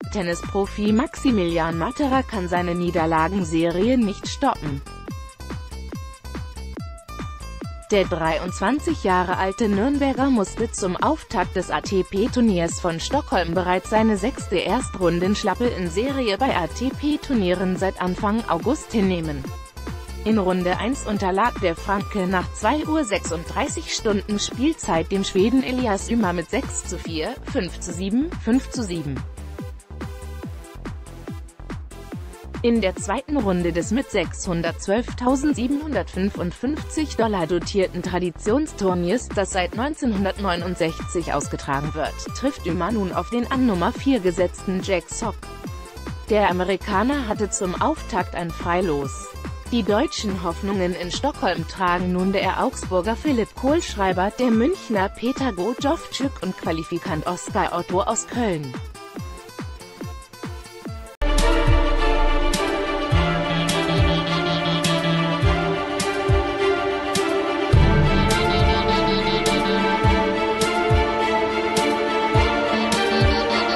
Tennisprofi Maximilian Matera kann seine Niederlagenserie nicht stoppen. Der 23 Jahre alte Nürnberger musste zum Auftakt des ATP-Turniers von Stockholm bereits seine 6. Erstrundenschlappe in Serie bei ATP-Turnieren seit Anfang August hinnehmen. In Runde 1 unterlag der Franke nach 2:36 Stunden Spielzeit dem Schweden Elias Ymer mit 6:4, 5:7, 5:7. In der zweiten Runde des mit $612.755 dotierten Traditionsturniers, das seit 1969 ausgetragen wird, trifft Ymer nun auf den an Nummer 4 gesetzten Jack Sock. Der Amerikaner hatte zum Auftakt ein Freilos. Die deutschen Hoffnungen in Stockholm tragen nun der Augsburger Philipp Kohlschreiber, der Münchner Peter Gojowczyk und Qualifikant Oskar Otto aus Köln.